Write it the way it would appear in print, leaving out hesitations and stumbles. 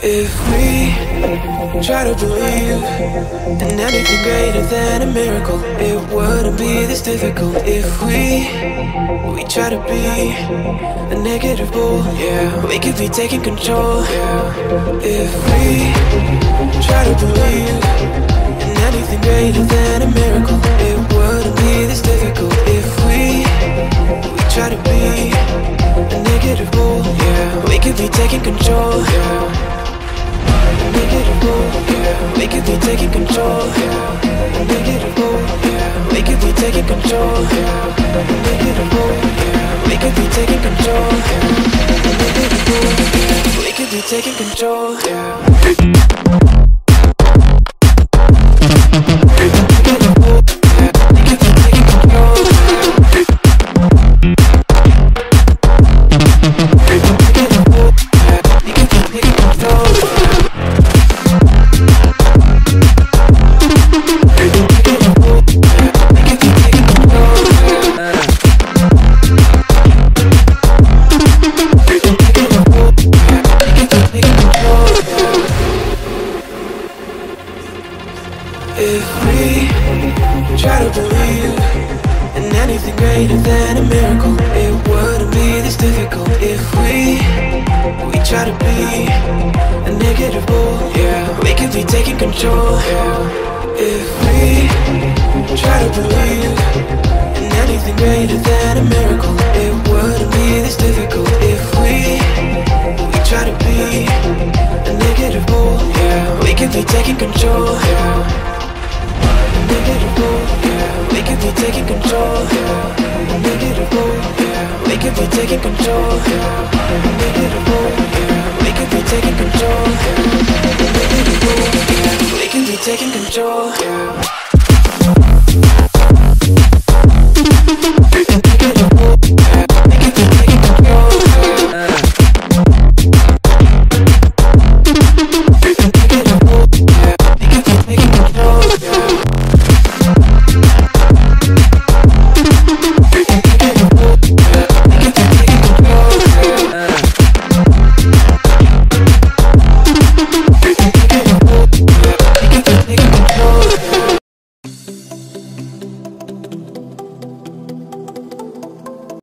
If we try to believe in anything greater than a miracle, it wouldn't be this difficult. If we try to be a negative bull, yeah, we could be taking control, yeah. If we try to believe in anything greater than a miracle, it wouldn't be this difficult. If we try to be a negative bull, yeah, we could be taking control, yeah. Negative bull, yeah, we could be taking control, yeah. Negative bull, yeah, we could be taking control, yeah. Negative bull, yeah, we could be taking control, yeah. Negative bull, yeah, we could be taking control, yeah. If we try to believe in anything greater than a miracle, it wouldn't be this difficult. If we try to be a negative bull, yeah, we could be taking control, yeah. If we try to believe in anything greater than a miracle, it wouldn't be this difficult. If we try to be a negative bull, yeah, we could be taking control, yeah. Negative bull, yeah, we could be taking control, yeah. Negative bull, yeah, we could be taking control, yeah. Negative bull, yeah, we could be taking control, yeah. Negative bull, yeah, we could be taking control, yeah.